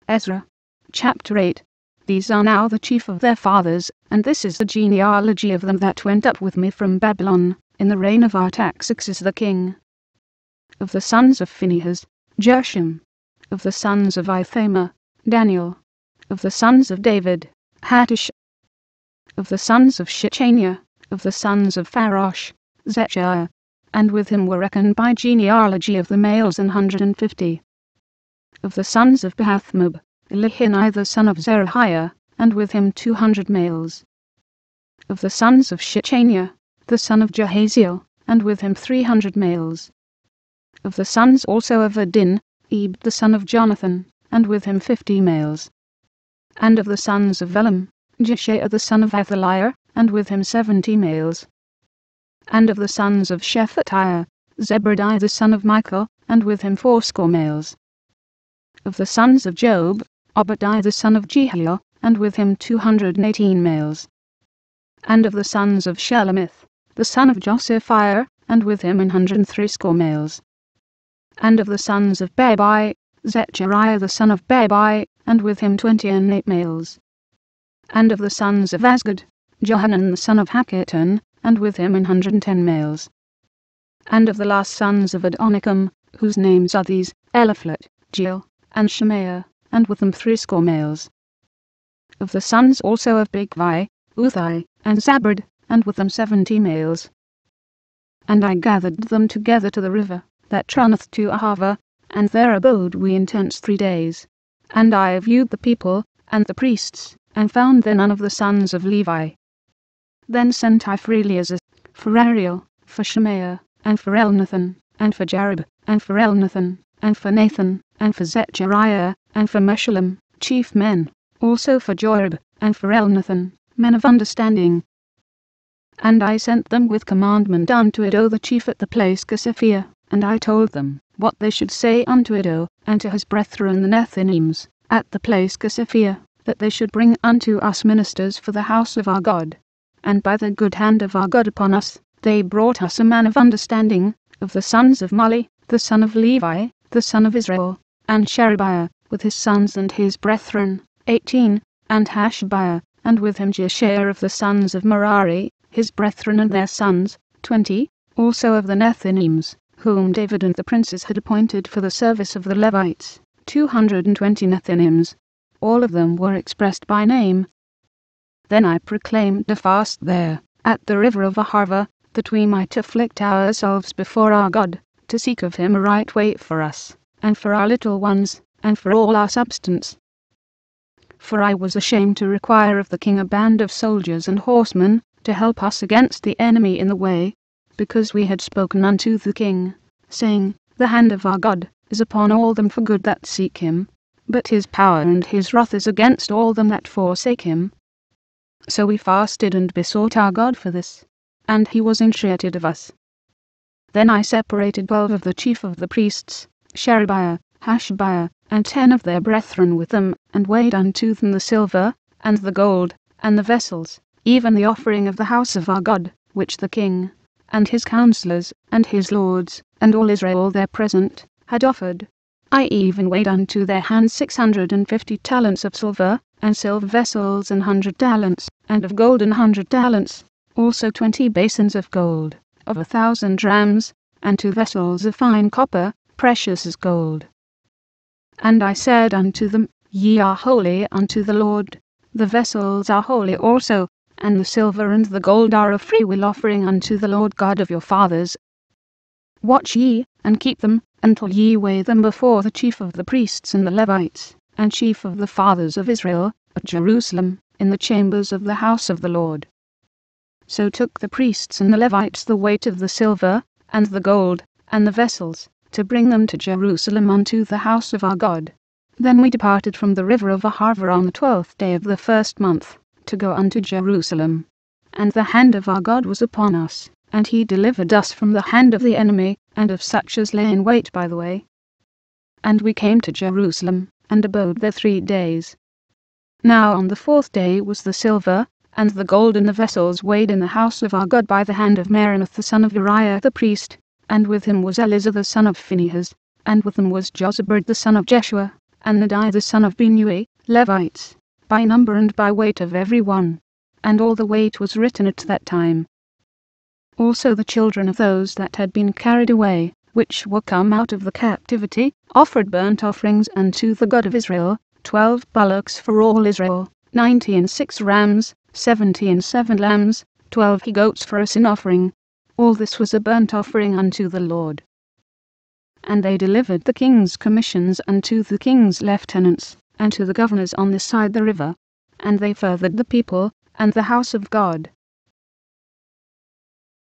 Ezra. Chapter 8. These are now the chief of their fathers, and this is the genealogy of them that went up with me from Babylon, in the reign of Artaxerxes the king. Of the sons of Phinehas, Gershom. Of the sons of Ithamar, Daniel. Of the sons of David, Hattush. Of the sons of Shechaniah, of the sons of Pharosh, Zechariah. And with him were reckoned by genealogy of the males 150. Of the sons of Pahathmoab, Elihanai the son of Zerahiah, and with him 200 males. Of the sons of Shechaniah, the son of Jahaziel, and with him 300 males. Of the sons also of Adin, Eb the son of Jonathan, and with him 50 males. And of the sons of Elam, Jeshaiah the son of Athaliah, and with him 70 males. And of the sons of Shephatiah, Zebadiah the son of Michael, and with him 80 males. Of the sons of Job, Obadiah the son of Jehiel, and with him 218 males. And of the sons of Shelomith, the son of Josephiah, and with him 130 males. And of the sons of Babai, Zechariah the son of Babai, and with him 28 males. And of the sons of Asgad, Johanan the son of Hakatan, and with him 110 males. And of the last sons of Adonikam, whose names are these, Eliphalet, Jeiel, and Shemaiah, and with them 30 males. Of the sons also of Bigvai, Uthai, and Zabad, and with them 70 males. And I gathered them together to the river, that runneth to Ahava, and there abode we in tents 3 days. And I viewed the people, and the priests, and found there none of the sons of Levi. Then sent I for Eleazar, for Ariel, for Shemaiah, and for Elnathan, and for Jarib, and for Elnathan, and for Nathan, and for Zechariah, and for Meshullam, chief men, also for Joab, and for Elnathan, men of understanding. And I sent them with commandment unto Iddo the chief at the place Casiphia, and I told them what they should say unto Iddo, and to his brethren the Nethinims, at the place Casiphia, that they should bring unto us ministers for the house of our God. And by the good hand of our God upon us, they brought us a man of understanding, of the sons of Mali, the son of Levi, the son of Israel, and Sherebiah, with his sons and his brethren, 18, and Hashabiah, and with him Jeshaiah of the sons of Merari, his brethren and their sons, 20, also of the Nethinims, whom David and the princes had appointed for the service of the Levites, 220 Nethinims. All of them were expressed by name. Then I proclaimed a fast there, at the river of Ahava, that we might afflict ourselves before our God, to seek of him a right way for us, and for our little ones, and for all our substance. For I was ashamed to require of the king a band of soldiers and horsemen, to help us against the enemy in the way, because we had spoken unto the king, saying, The hand of our God is upon all them for good that seek him, but his power and his wrath is against all them that forsake him. So we fasted and besought our God for this, and he was entreated of us. Then I separated 12 of the chief of the priests, Sherebiah, Hashabiah, and 10 of their brethren with them, and weighed unto them the silver, and the gold, and the vessels, even the offering of the house of our God, which the king, and his counsellors, and his lords, and all Israel there present, had offered. I even weighed unto their hands 650 talents of silver, and silver vessels 100 talents, and of gold 100 talents, also 20 basins of gold, of 1,000 drams, and 2 vessels of fine copper, precious as gold. And I said unto them, Ye are holy unto the Lord, the vessels are holy also, and the silver and the gold are a freewill offering unto the Lord God of your fathers. Watch ye, and keep them, until ye weigh them before the chief of the priests and the Levites, and chief of the fathers of Israel, at Jerusalem, in the chambers of the house of the Lord. So took the priests and the Levites the weight of the silver, and the gold, and the vessels, to bring them to Jerusalem unto the house of our God. Then we departed from the river of Ahava on the 12th day of the 1st month, to go unto Jerusalem. And the hand of our God was upon us, and he delivered us from the hand of the enemy, and of such as lay in wait by the way. And we came to Jerusalem, and abode there 3 days. Now on the 4th day was the silver, and the gold in the vessels weighed in the house of our God by the hand of Meremoth the son of Uriah the priest, and with him was Eleazar the son of Phinehas, and with him was Jozabad the son of Jeshua, and Nadai the son of Binnui, Levites, by number and by weight of every one. And all the weight was written at that time. Also the children of those that had been carried away, which were come out of the captivity, offered burnt offerings unto the God of Israel, 12 bullocks for all Israel, 90 and 6 rams, 70 and 7 lambs, 12 he-goats for a sin offering. All this was a burnt offering unto the Lord. And they delivered the king's commissions unto the king's lieutenants, and to the governors on this side the river. And they furthered the people, and the house of God.